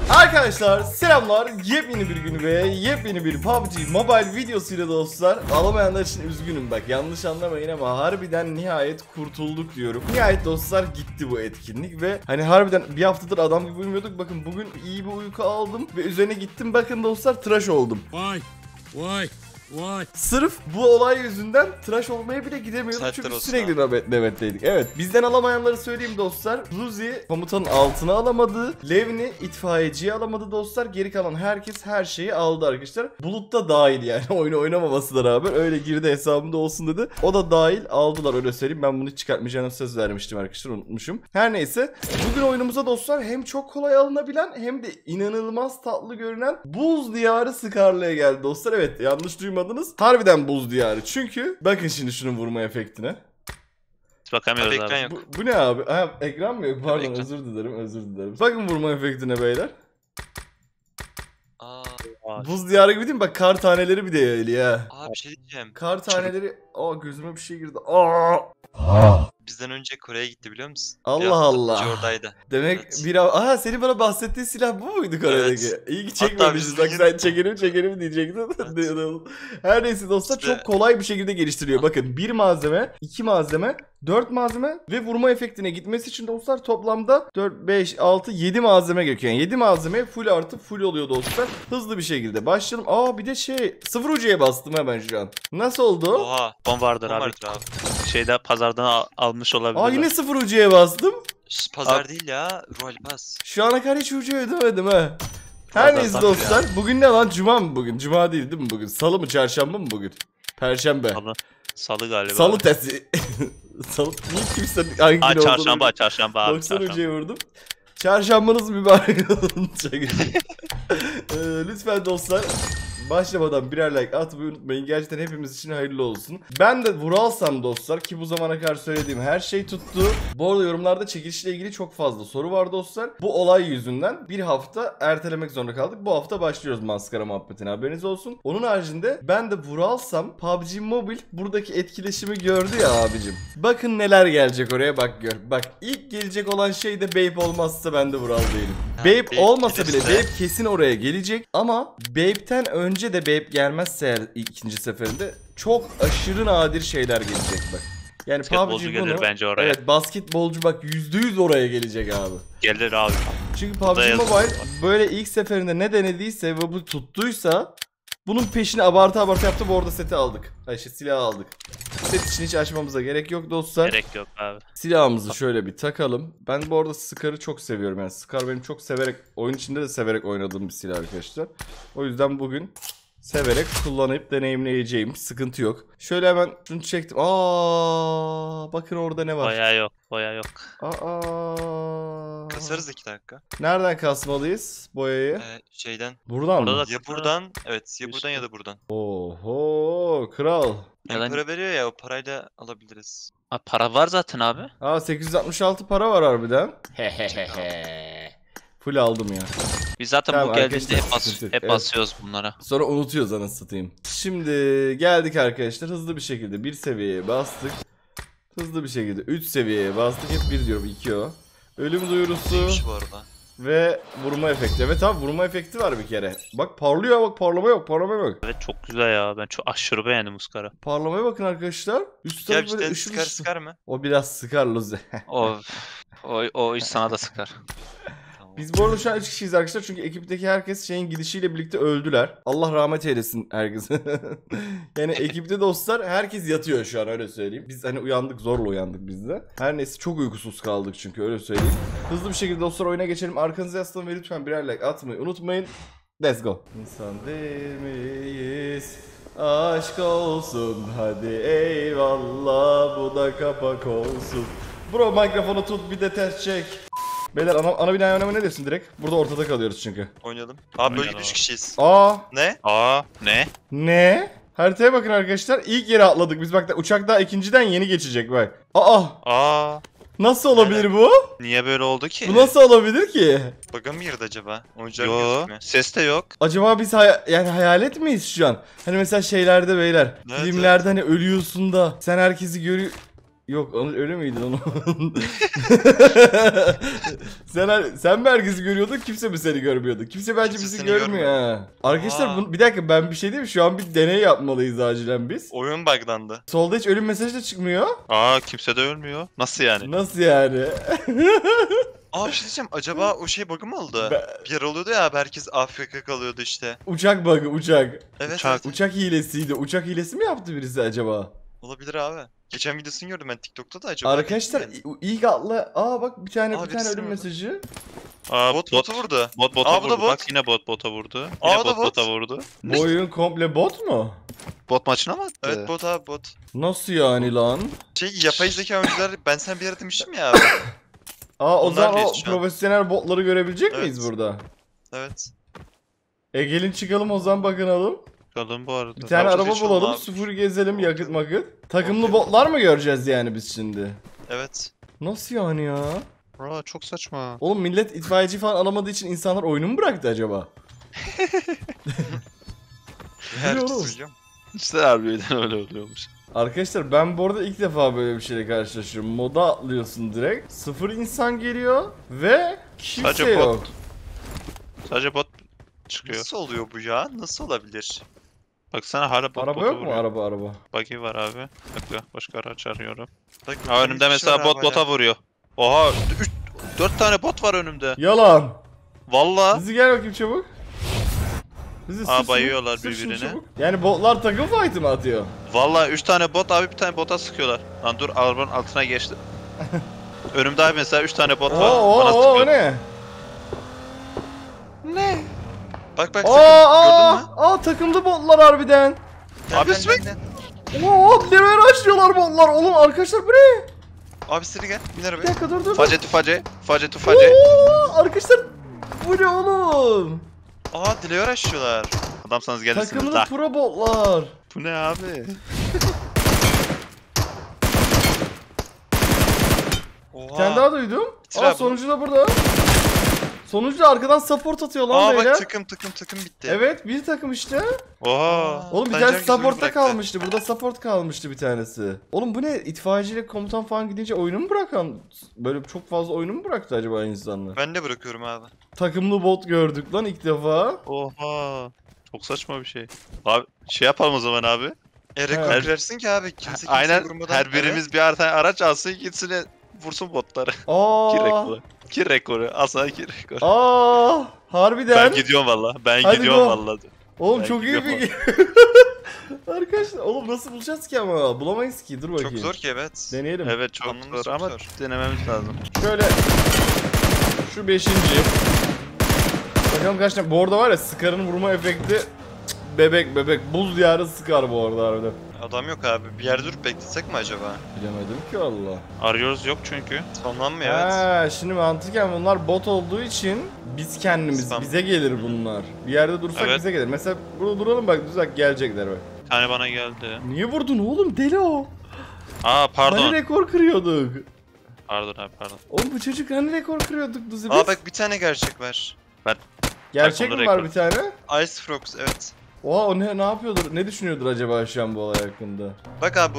Arkadaşlar selamlar, yepyeni bir gün ve yepyeni bir PUBG Mobile videosuyla dostlar. Alamayanlar için üzgünüm, bak yanlış anlamayın ama harbiden nihayet kurtulduk diyorum. Nihayet dostlar gitti bu etkinlik ve hani harbiden bir haftadır adam gibi uyumuyorduk. Bakın bugün iyi bir uyku aldım ve üzerine gittim, bakın dostlar tıraş oldum. Vay. Sırf bu olay yüzünden tıraş olmaya bile gidemiyorduk çünkü sürekli nöbetteydik. Evet, bizden alamayanları söyleyeyim dostlar. Ruzi komutanın altına alamadı. Levni itfaiyeciyi alamadı dostlar. Geri kalan herkes her şeyi aldı arkadaşlar. Bulut da dahil yani oyunu oynamamasına rağmen öyle girdi hesabımda olsun dedi. O da dahil aldılar, öyle söyleyeyim. Ben bunu hiç çıkartmayacağına söz vermiştim arkadaşlar, unutmuşum. Her neyse, bugün oyunumuza dostlar hem çok kolay alınabilen hem de inanılmaz tatlı görünen Buz Diyarı Skarlı'ya geldi dostlar. Evet, yanlış duymadınız. Harbiden Buz Diyarı. Çünkü bakın şimdi şunun vurma efektine. Bakamıyoruz abi. abi. Bu ne abi? Ha, ekran mı yok? Pardon, Ekran. özür dilerim. Bakın vurma efektine beyler. Aa, Buz Diyarı gibi değil mi? Bak kar taneleri bir de yayılıyor ha. abi bir şey diyeceğim. Kar taneleri... Aa, gözüme bir şey girdi. Aa! Bizden önce Kore'ye gitti biliyor musun? Allah Bir hafta Allah. önce oradaydı. Demek Evet. bir... Aha, senin bana bahsettiğin silah bu muydu Kore'deki? Evet. İyi ki Hatta çekmemişiz. biz Bak bugün- sen çekelim diyecektin. Evet. Her neyse dostlar, İşte- çok kolay bir şekilde geliştiriyor. Bakın 1 malzeme, 2 malzeme, 4 malzeme ve vurma efektine gitmesi için dostlar toplamda 4, 5, 6, 7 malzeme gerekiyor. Yani 7 malzeme full artı full oluyor dostlar. Hızlı bir şekilde başlayalım. Aa, bir de sıfır ucuya bastım hemen şu an. Nasıl oldu? Oha. Bombardır abi. Bombardır abi. Şeyde pazardan almış olabilirler. Aa, yine sıfır ucuya bastım. Pazar Abi- değil ya. Royal Pass. Şu ana kadar hiç ucuya ödemedim ha. Her Pazardan neyse biri dostlar. Bugün ne lan? Cuma mı bugün? Cuma değil mi bugün? Salı mı? Çarşamba mı bugün? Perşembe. Salı galiba. Salı testi. Salı. Niye kimse hangi gün olduğunu Çarşamba abi. 90 ucuya vurdum. Çarşambanız mübarek olun. Lütfen dostlar, başlamadan birer like atmayı unutmayın. Gerçekten hepimiz için hayırlı olsun. Ben de Vuralsam dostlar, ki bu zamana kadar söylediğim her şey tuttu. Bu arada yorumlarda çekilişle ilgili çok fazla soru var dostlar. Bu olay yüzünden bir hafta ertelemek zorunda kaldık. Bu hafta başlıyoruz maskara muhabbetine, haberiniz olsun. Onun haricinde ben de Vuralsam PUBG Mobile buradaki etkileşimi gördü ya abicim. Bakın neler gelecek oraya, bak gör. Bak, ilk gelecek olan şey de Babe olmazsa ben de Vural değilim. Ha, Babe Babe olmasa bile gelirse- Babe kesin oraya gelecek ama Babe'ten önce de Babe gelmezse eğer ikinci seferinde çok aşırı nadir şeyler gelecek bak. Yani Basketbolcu PUBG gelir bunu, bence oraya. evet, basketbolcu bak %100 oraya gelecek abi. Gelir abi. Çünkü Bu da PUBG yazık. Mobile böyle ilk seferinde ne denediyse ve bu tuttuysa bunun peşini abartı yaptı, bu arada seti aldık. Silahı aldık. Set için hiç açmamıza gerek yok dostlar. Gerek yok abi. Silahımızı şöyle bir takalım. Ben bu arada Scar'ı çok seviyorum. Yani Scar benim çok severek, oyun içinde de severek oynadığım bir silah arkadaşlar. O yüzden bugün severek kullanıp deneyimleyeceğim. Sıkıntı yok. Şöyle hemen şunu çektim. Aa, bakın orada ne var. Boya yok. Aa. Kasarız 2 dakika. Nereden kasmalıyız boyayı? Şeyden. Buradan Burada mı? da- Ya buradan. Evet ya buradan ya da buradan. Oho, kral. Yani Neden? para veriyor ya, o parayla alabiliriz. Abi para var zaten abi. Aa, 866 para var harbiden. Hehehehe. Full aldım ya. Biz zaten Tamam bu geldiğinde arkadaşlar, sıkıntı yok. hep Evet. basıyoruz bunlara. Sonra unutuyoruz, anasını satayım. Şimdi geldik arkadaşlar, hızlı bir şekilde bir seviyeye bastık. Hızlı bir şekilde 3 seviyeye bastık. Hep 1 diyorum, 2 o. Ölüm duyurusu Neymiş bu arada? ve vurma efekti. Evet abi, vurma efekti var bir kere. Bak parlıyor, bak parlamaya bak. Evet çok güzel ya. Ben çok aşırı beğendim Uskar'ı. Parlamaya bakın arkadaşlar. Üst Ya taraf böyle cidden ışıl sıkar ışıl. sıkar mı? O biraz sıkar Luzi. O iş sana da sıkar. Tamam. Biz bu arada şu an 3 kişiyiz arkadaşlar, çünkü ekipteki herkes şeyin gidişiyle birlikte öldüler. Allah rahmet eylesin herkese. Yani ekipte dostlar herkes yatıyor şu an, öyle söyleyeyim. Biz hani uyandık, zorla uyandık biz de. Her neyse, çok uykusuz kaldık çünkü, öyle söyleyeyim. Hızlı bir şekilde dostlar oyuna geçelim. Arkanıza yaslanın ve lütfen birer like atmayı unutmayın. Let's go. İnsan değil miyiz? Aşk olsun hadi eyvallah, bu da kapak olsun. Bro, mikrofonu tut bir de ters çek. Beyler ana binaya oynama, ne diyorsun direkt? Burada ortada kalıyoruz çünkü. Oynayalım. Abi böyle Oynayalım 3 abi. kişiyiz. Aa, Ne? Ne? ne? Haritaya bakın arkadaşlar, ilk yere atladık biz, bak da uçak daha ikinciden yeni geçecek bak. Aa, nasıl olabilir bu? Niye böyle oldu ki? Bu nasıl olabilir ki? Bug'a mı girdi acaba? Oyuncular Yo, gözükmüyor. ses de yok. Acaba biz yani hayalet miyiz şu an? Hani mesela şeylerde beyler, Evet, filmlerde hani ölüyorsun da sen herkesi Yok öyle miydin onu? sen mi herkesi görüyordun, kimse mi seni görmüyordu? Kimse bence Kimse bizi seni görmüyor görmüyor. ha. Arkadaşlar Aa. bir dakika, ben bir şey diyeyim mi? Şu an bir deney yapmalıyız acilen biz. Oyun buglandı. Solda hiç ölüm mesajı da çıkmıyor. Aa kimse de ölmüyor. Nasıl yani? Nasıl yani? Aa bir şey diyeceğim. Acaba o şey bug'ı mı oldu? Ben- Bir yer oluyordu ya abi, herkes AFK kalıyordu işte. Uçak bug'ı, uçak. Evet, Uçak. evet. Uçak hilesiydi. Uçak hilesi mi yaptı birisi acaba? Olabilir abi. Geçen videosunu gördüm ben TikTok'ta da acaba. Arkadaşlar değil mi? ilk atla... Aa bak bir tane Aa, bir tane birisi ölüm vurdu. mesajı. Aa Bot botu vurdu. Bot bota Aa, bu da vurdu. bot. Bak yine bota vurdu. Aa, Yine o da bot bot. bota vurdu. Bu oyun komple bot mu? Bot maçına mı attı? Evet bot abi bot. Nasıl yani lan? Şey yapay zeka oyuncular, ben sana bir ara demiştim ya abi. Aa o zaman o Onlarlayız şu an. profesyonel botları görebilecek miyiz Evet. burada? Evet. Gelin çıkalım o zaman, bakınalım. Kalın bu arada. Bir tane Abi, araba geçelim bulalım, abi. sıfır gezelim, yakıt makıt. Takımlı botlar mı göreceğiz yani biz şimdi? Evet. Nasıl yani ya? Aa çok saçma. Oğlum millet itfaiyeci falan alamadığı için insanlar oyunu mu bıraktı acaba? Herkes oğlum? uyuyor. İşte harbiden öyle oluyormuş. Arkadaşlar ben bu arada ilk defa böyle bir şeyle karşılaşıyorum. Moda atlıyorsun direkt. Sıfır insan geliyor ve kimse Sadece yok. bot. Sadece bot çıkıyor. Nasıl oluyor bu ya? Nasıl olabilir? Baksana hala bot Araba bota yok mu? vuruyor. Araba. Buggy var abi. Yok başka araç arıyorum. Bak, Ha önümde mesela bot bota vuruyor. Oha 4 tane bot var önümde. Yalan. Valla. Bizi gel bakayım çabuk. Bizi Aa, sür, bayıyorlar sür şunu birbirine. çabuk. Yani botlar takım fight'ı mı atıyor? Valla 3 tane bot abi bir tane bota sıkıyorlar. Lan dur arabanın altına geçti. Önümde abi mesela 3 tane bot var. Bana Oo o sıkıyor. ne? Bak bak Aa, gördün mü? takımlı botlar harbiden. Abi, gel, swing. gel. Oo level açıyorlar botlar. Oğlum arkadaşlar bu ne? Abi seni gel. Bin Bir arabaya. dakika dur. Face tu face. Face tu face. Oo, arkadaşlar bu ne oğlum? Aa dileyor açıyorlar. Adamsanız gelirsiniz Takımlı da. pro botlar. Bu ne abi? Bir tane daha duydum. Bitir Aa abi. sonucu da burada. Sonucu da arkadan support atıyor lan Aa beyler. bak takım bitti. Evet bir takım işte. Oha. Oğlum bir Bence tanesi herkes oyunu supportta bıraktı. kalmıştı. Burada support kalmıştı bir tanesi. Oğlum bu ne? İtfaiyeciyle komutan falan gidince oyunu mu bırakan? Böyle çok fazla oyunu mu bıraktı acaba insanlar? Ben de bırakıyorum abi. Takımlı bot gördük lan ilk defa. Oha. Çok saçma bir şey. Abi şey yapalım o zaman abi. Rekor Evet. kırarsın ki abi. Kimse Aynen vurmadan. her birimiz bir tane araç alsın gitsin vursun botları. Ki Aa. rekoru. Ki rekoru. Asla ki rekoru. Aa. Harbiden. Ben gidiyorum valla. Ben Hadi gidiyorum go. valla. Oğlum Ben çok iyi bir... Arkadaşlar oğlum nasıl bulacağız ki ama? Bulamayız ki. Dur bakayım. Çok zor ki evet. Deneyelim. Evet çok Anlamı zor çok ama zor. denememiz lazım. Şöyle. Şu 5. Bakalım kaç tane. Bu arada var ya Scar'ın vurma efekti. Cık, bebek. Buz diyarı Scar bu arada harbiden. Adam yok abi. Bir yerde durup beklesek mi acaba? Bilemedim ki valla. Arıyoruz yok çünkü. Sonlanmıyor evet. Ha, şimdi mantıken bunlar bot olduğu için biz kendimiz, Spam. bize gelir bunlar. Bir yerde dursak Evet. bize gelir. Mesela burada duralım bak, düzak gelecekler bak. Bir tane bana geldi. Niye vurdun oğlum, deli o. Aa pardon. Hani rekor kırıyorduk. Pardon abi pardon. Oğlum bu çocuk hani rekor kırıyorduk Duzi biz. Aa bak bir tane gerçek var. Gerçek bak, mi onda var rekor. bir tane? Ice Frogs evet. Oha o ne yapıyordur, ne düşünüyordur acaba şu an bu olay hakkında? Bak abi bu.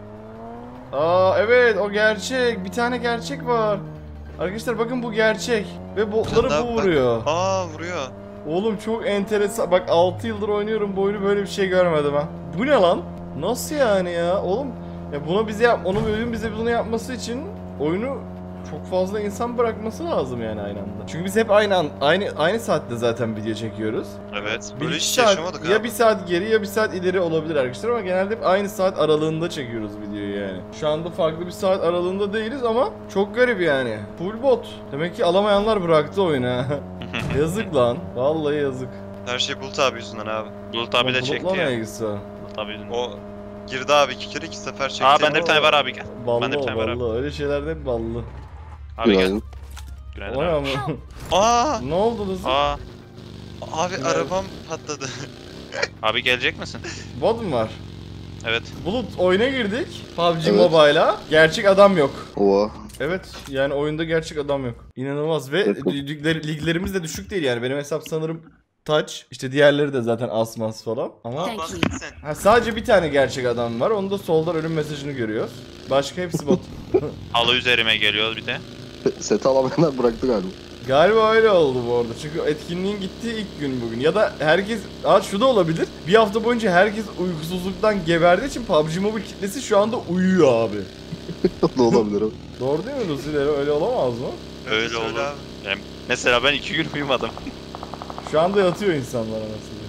Aa evet o gerçek, bir tane gerçek var. Arkadaşlar bakın bu gerçek ve botları Daha bu bak. vuruyor. Aa vuruyor. Oğlum çok enteresan. Bak 6 yıldır oynuyorum bu oyunu, böyle bir şey görmedim ha. Bu ne lan? Nasıl yani ya? Oğlum ya bunu bize onun oyun bize bunu yapması için oyunu çok fazla insan bırakması lazım yani aynı anda. Çünkü biz hep aynı saatte zaten video çekiyoruz. Evet. Böyle Bir hiç saat, yaşamadık ya abi. bir saat geri ya bir saat ileri olabilir arkadaşlar ama genelde hep aynı saat aralığında çekiyoruz videoyu yani. Şu anda farklı bir saat aralığında değiliz ama çok garip yani. Full bot. Demek ki alamayanlar bıraktı oyunu. Yazık lan. Vallahi yazık. Her şey Bulut abi yüzünden abi. Bulut abi de Bulutla çekti ne ya. ilgisi var? Bulut abi yüzünden. O girdi abi 2 sefer çekti. Aa bende bir tane var abi gel. Ballı Ben de bir o, tane var abi. ballı. Öyle şeyler de hep ballı. Abi gel. Günaydın. Günaydın O ne abi. ama? Aa Ne oldu Lızı? Aa abi Evet. arabam patladı. abi gelecek misin? Bot mu var? Evet. Bulut oyuna girdik. PUBG Evet. Mobile'a. Gerçek adam yok. Oha. Evet yani oyunda gerçek adam yok. İnanılmaz ve Evet. liglerimiz de düşük değil yani. Benim hesap sanırım touch. İşte diğerleri de zaten asmas falan. Ama Thank Bas you. gitsin. sadece bir tane gerçek adam var. Onu da soldan ölüm mesajını görüyoruz. Başka hepsi bot. Halı üzerime geliyor bir de. Seti alamayanlar bıraktı galiba. Galiba öyle oldu bu arada. Çünkü etkinliğin gittiği ilk gün bugün. Ya da herkes... Şu da olabilir. Bir hafta boyunca herkes uykusuzluktan geberdiği için PUBG Mobile kitlesi şu anda uyuyor abi. Ne olabilir o? Doğru değil mi Lucy'leri? Öyle olamaz mı? Öyle Söyle oldu. abi. Mesela ben 2 gün uyumadım. Şu anda yatıyor insanlar anasını.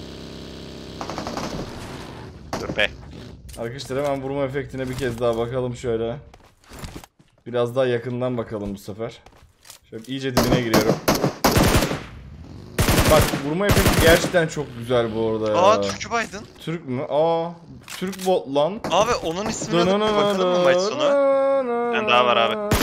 Dur be. Arkadaşlar hemen vurma efektine bir kez daha bakalım şöyle. Biraz daha yakından bakalım bu sefer. Şöyle iyice dibine giriyorum. Bak vurma efekti gerçekten çok güzel bu arada ya. Aa Türk'ü baydın. Türk mü? Türk bot lan. Abi onun ismini alıp bir bakalım mı maç sonu? Ben daha var abi.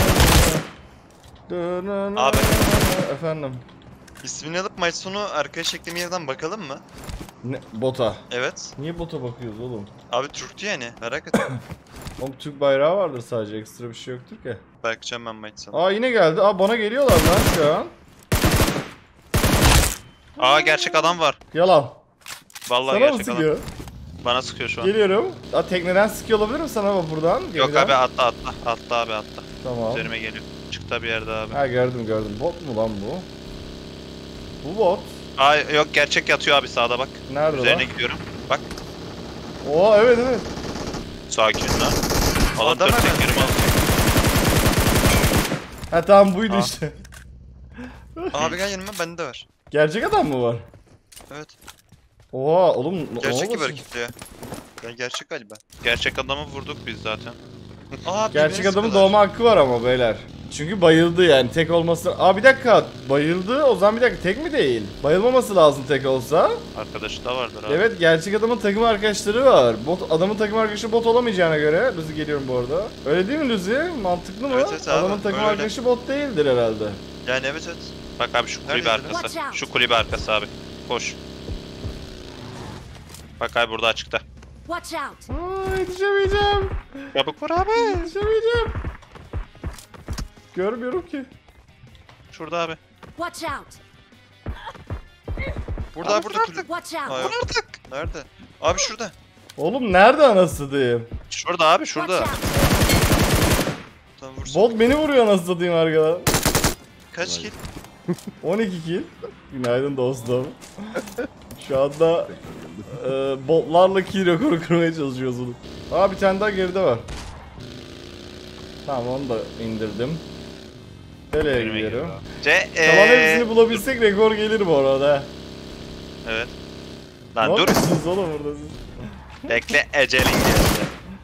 Abi. Efendim. İsmini alıp maç sonu arkadaş ekleme yerden bakalım mı? Ne? Bota. Evet. Niye bota bakıyoruz oğlum? Abi Türk'tü yani. Merak ettim. Oğlum Türk bayrağı vardır sadece, ekstra bir şey yoktur ki. Bakacağım ben maç sonu. Yine geldi. Bana geliyorlar lan şu an. Gerçek adam var. Yalan. Vallahi Sana mı gerçek adam. sıkıyor? Bana sıkıyor şu an. Geliyorum. Tekneden sıkıyor olabilir mi sana buradan? Yok Gemiden. abi atla. Atla abi atla. Tamam. Üzerime geliyor. Çıktı bir yerde abi. Ha gördüm. Bot mu lan bu? Bu bot. Yok gerçek yatıyor abi sağda bak. Nerede Üzerine lan? gidiyorum. Bak. Evet. Sakin lan. Alan Adam 4 hemen. tekerim alacak. Ha tamam buydu Aa. işte. Abi gel yanıma bende var. Gerçek adam mı var? Evet. Oğlum Gerçek gibi olmasın? hareketli ya. Ya gerçek galiba. Gerçek adamı vurduk biz zaten. Gerçek adamın doğma hakkı var ama beyler. Çünkü bayıldı yani tek olması... bir dakika bayıldı o zaman bir dakika tek mi değil? Bayılmaması lazım tek olsa. Arkadaşı da vardır abi. Evet gerçek adamın takım arkadaşları var. Adamın takım arkadaşı bot olamayacağına göre. Lucy geliyorum bu arada. Öyle değil mi Lucy? Mantıklı mı? Evet, abi, Adamın takım öyle. arkadaşı bot değildir herhalde. Yani evet. Bak abi şu kulübe Nerede? arkası. Watch out. Şu kulübe arkası abi. Koş. Bak abi burada açıkta. Watch out! Yetişemeyeceğim. Çabuk vur abi. Yetişemeyeceğim. Görmüyorum ki. Şurada abi. Watch out! Burada kulüp. Watch out! Aa, yok. Nerede? Abi şurada. Oğlum nerede anasını diyeyim? Şurada abi Watch şurada. out! Tamam vursun. Bot beni vuruyor anasını satayım arkadan. Kaç kill? 12 kill. Günaydın dostum. Şu anda botlarla kill rekoru kırmaya çalışıyoruz onu. Bir tane daha geride var. Tamam onu da indirdim. Nereye Önüme gidiyorum? geliyor abi. Tamam hepsini bulabilsek rekor gelir bu arada. Evet. Ne Lan dur. yapıyorsunuz oğlum burada siz? Bekle ecelin geldi.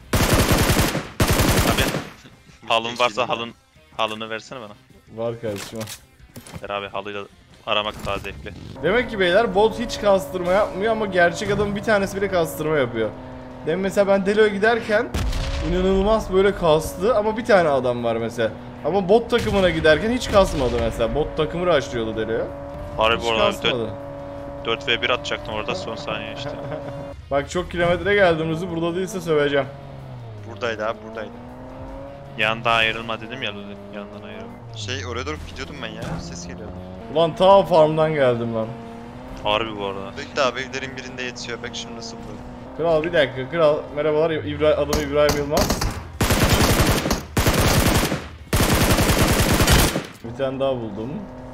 Abi halın varsa halını versene bana. Var kardeşim. Ver abi halıyla aramak daha zevkli. Demek ki beyler bot hiç kastırma yapmıyor ama gerçek adamın bir tanesi bile kastırma yapıyor. Demin mesela ben Delo'ya giderken inanılmaz böyle kastı ama bir tane adam var mesela. Ama bot takımına giderken hiç kasmadı mesela. Bot takımı rushlıyordu Delo'ya. Harbi Hiç bu arada kasmadı. 4v1 atacaktım orada son saniye işte. Bak çok kilometre geldim Rüzü, burada değilse söveceğim. Buradaydı abi buradaydı. Yandan ayrılma dedim ya Luli. Yandan ayrılma. Oraya doğru gidiyordum ben ya. Ses geliyordu. Ulan ta farmdan geldim lan. Harbi bu arada. Bekle abi evlerin birinde yetişiyor. Bak şimdi nasıl buluyorum. Kral bir dakika kral, merhabalar adım İbrahim Yılmaz. Bir tane daha buldum.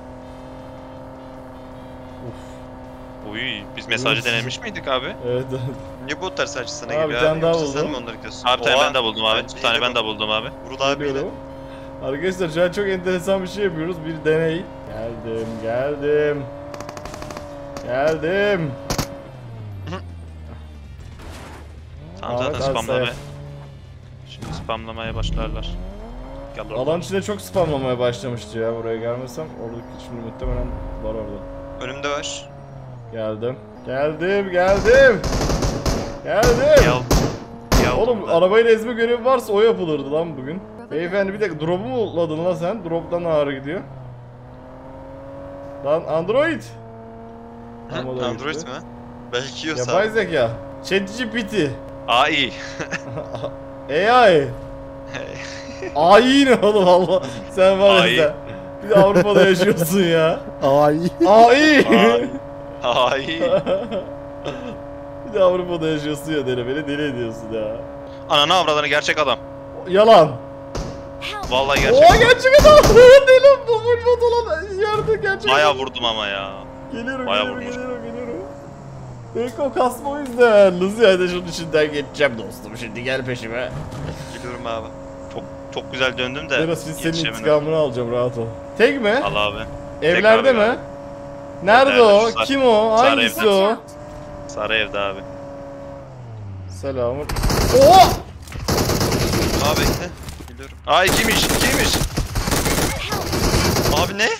Uf. Uy biz mesajı denemiş miydik abi? Evet. Niye botlar sadece sana Abi, geliyor bir tane abi? daha Yoksa sen buldum. mi onları gidiyorsun? Abi bir tane Oha, ben de buldum abi. bence Bir tane iyi ben de buldum abi. Vurul abiyle. Geliyorum. Arkadaşlar şu an çok enteresan bir şey yapıyoruz. Bir deney. Geldim. Tamam Ahmet zaten abi spamlamaya. say. Şimdi spamlamaya başlarlar. Gel oradan. Alan içinde çok spamlamaya başlamıştı ya, buraya gelmesem. Oradaki şimdi muhtemelen var orada. Önümde var. Geldim. Ya Oğlum arabayla ezme görevi varsa o yapılırdı lan bugün. Beyefendi bir dakika, drop'u mu ultladın lan sen? Drop'tan ağrı gidiyor. Lan Android. Tam o da Android gitti. mi? Belki yiyorsa. Yapay zeka. ChatGPT. AI. AI. AI ne oğlum Allah. Sen var ya AI. sen. Bir de Avrupa'da yaşıyorsun ya. Ay. AI. AI. Ay. Bir de Avrupa'da yaşıyorsun ya deli, beni deli ediyorsun ya. Ananı avradını gerçek adam. Yalan. Help! Vallahi gerçek. Oha gerçek adam. Deli bu bot olan yerde gerçek Bayağı adam. vurdum ama ya. Geliyorum Bayağı geliyorum vurmuş. geliyorum. Belki o kasma o yüzden. Luzi hadi şunun içinden geçeceğim dostum, şimdi gel peşime. Geliyorum abi. Çok güzel döndüm de. Biraz şimdi senin yetişemedim. intikamını alacağım, rahat ol. Tek mi? Al abi. Evlerde abi, mi? abi. Nerede Evlerde, o? şu Kim o? sarı Hangisi evde. o? Watch out! Sarı evde abi. Selamun. Oha! Abi bekle. Geliyorum. Aa ikiymiş. Abi ne?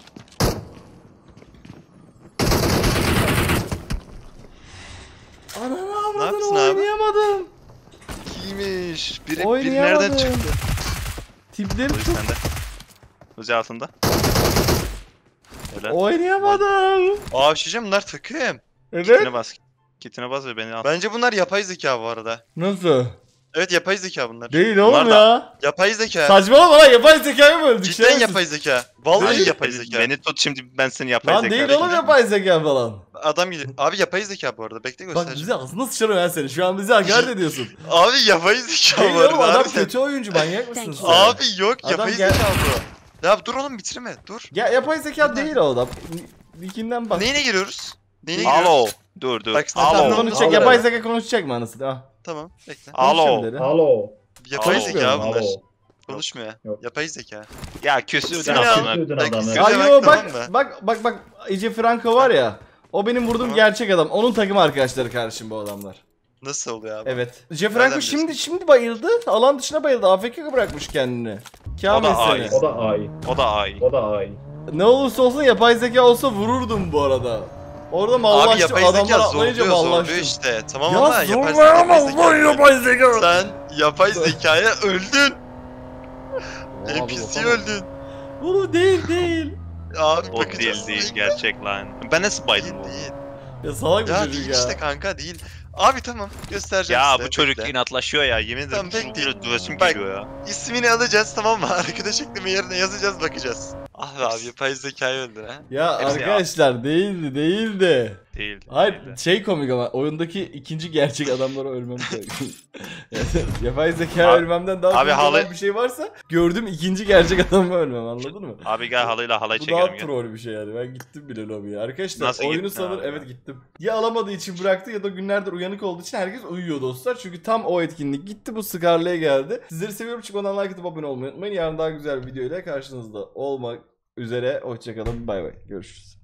Ananı Ne yaptın avradını abi? oynayamadım. Kimmiş? Biri Oynayamadım. nereden çıktı? Tipleri Luzi çok... sende. Luzi altında. Öyle. Oynayamadım. Abi şey diyeceğim, bunlar takım. Evet. Kitine bas. Kitine bas ve beni al. Bence bunlar yapay zeka bu arada. Nasıl? Evet, yapay zeka bunlar. Değil oğlum Bunlar da- ya. Yapay zeka. Saçmalama lan, yapay zekayı mı öldük? Cidden yapay zeka. Vallahi Değil. yapay zeka. Beni tut şimdi, ben seni yapay Lan zeka. değil oğlum yapay zeka falan. Adam geliyor. Abi yapay zeka bu arada. Bekle Bak göstereceğim. bize aslında sıçarım ben seni. Şu an bizi hakaret ediyorsun. Abi yapay zeka Değil bu oğlum, arada. adam harbiden. kötü oyuncu, manyak mısın sen? Abi yok, Adam yapay gel- zeka bu. Ya dur oğlum, bitirme. Dur. Ya yapay zeka değil o adam. Nickinden bak. Neyine giriyoruz? Neyine giriyoruz? Alo. Dur. Bak, Tamam, Alo. konuşacak. Alo. Yapay zeka konuşacak mı anasını? Ah. Tamam, bekle. Alo. konuşuyorum dedi. Alo. Yapay Alo. zeka bunlar. Alo. Konuşmuyor. Yok. Yapay zeka. Ya küstürdün İsmini al. adamı. Küstürdün Bak, adamı. ismini- Ay yo, Tamam bak Ece Franco var ya. O benim vurduğum Tamam. gerçek adam. Onun takım arkadaşları kardeşim bu adamlar. Nasıl oluyor abi? Evet. Ece Nereden Franco biliyorsun? şimdi bayıldı. Alan dışına bayıldı. AFK bırakmış kendini. Kamil O da seni. ay. O da ay. O da ay. O da ay. Ne olursa olsun yapay zeka olsa vururdum bu arada. Orada Abi mallaştım. yapay Adamlar zeka atlayınca zorluyor mallaştım. işte. Tamam Ya ama yapay zeka. zorlayamaz lan yapay zeka. Sen yapay zekaya öldün. Abi NPC bakalım. öldün. Oğlum değil. Abi O bakacağız. değil gerçek lan. Ben nasıl baydım Değil bu? değil. Ya salak bir Ya çocuk değil ya. işte kanka, değil. Abi tamam, göstereceğim Ya size. bu çocuk bekle. inatlaşıyor ya, yemin ederim. Tamam, bekle. Böyle dövesim Bak. geliyor ya. İsmini alacağız, tamam mı? Arkadaş ekleme yerine yazacağız, bakacağız. Ah be abi, yapay zekayı öldür ha. Ya Hepsi arkadaşlar değildi. Değil. Hayır değil. şey komik ama oyundaki ikinci gerçek adamlara ölmem komik. Yapay zeka Abi- ölmemden daha abi komik olan halı- bir şey varsa gördüğüm ikinci gerçek adamı ölmem, anladın mı? Abi gel halıyla halay Bu çekelim daha gel. troll bir şey yani. Ben gittim bile lobiye. Arkadaşlar Nasıl oyunu gittin sanır, abi evet ya? gittim. Ya alamadığı için bıraktı ya da günlerdir uyanık olduğu için herkes uyuyor dostlar. Çünkü tam o etkinlik gitti, bu Scarlet'e geldi. Sizleri seviyorum, çıkmadan like atıp abone olmayı unutmayın. Yarın daha güzel bir video ile karşınızda olmak üzere. Hoşçakalın, bay bay. Görüşürüz.